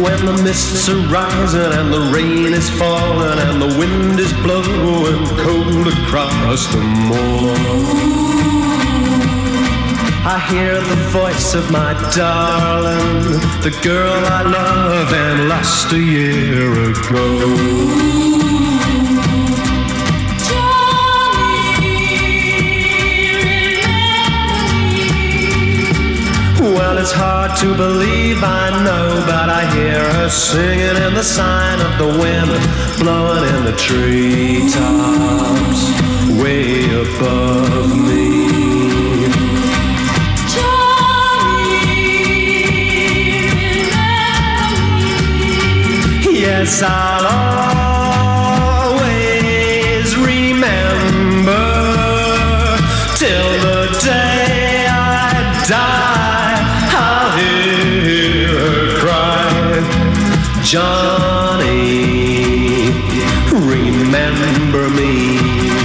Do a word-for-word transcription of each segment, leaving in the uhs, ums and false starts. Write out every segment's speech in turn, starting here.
When the mists are rising and the rain is falling and the wind is blowing cold across the moor, I hear the voice of my darling, the girl I love and lost a year ago. Well, it's hard to believe, I know, but I hear her singing in the sign of the wind, blowing in the treetops way above me. Yes, I'll always remember till the day I die. I'll hear her cry, Johnny, remember me.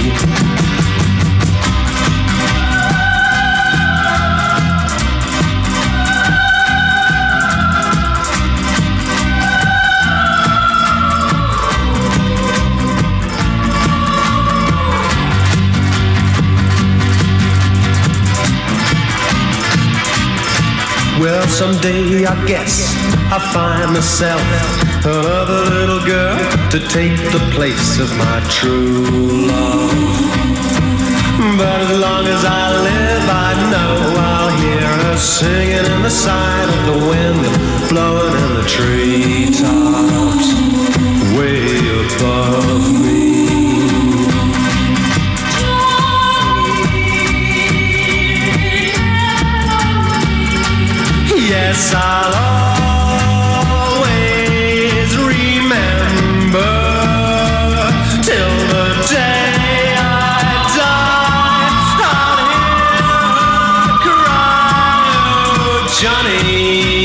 Well, someday I guess I'll find myself another little girl to take the place of my true love. But as long as I live, I know I'll hear her singing in the sign of the wind, blowing in the treetops way above me. Yes, I'll always remember till the day I die. I'll hear her cry, oh, Johnny.